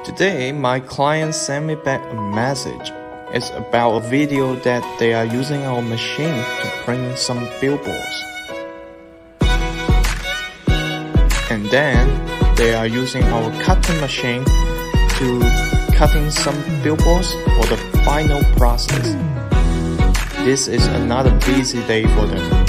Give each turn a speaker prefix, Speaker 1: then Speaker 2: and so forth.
Speaker 1: Today, my client sent me back a message. It's about a video that they are using our machine to print some billboards. And then, they are using our cutting machine to cutting some billboards for the final process. This is another busy day for them.